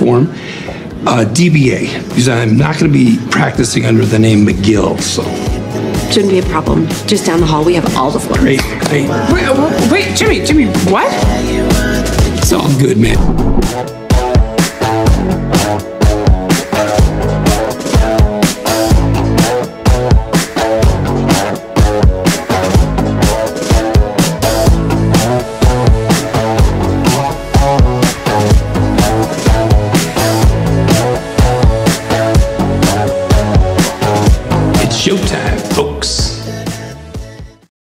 form, DBA, because I'm not going to be practicing under the name McGill, so. Shouldn't be a problem. Just down the hall, we have all the forms. Great. Wait, Jimmy, what? It's all good, man.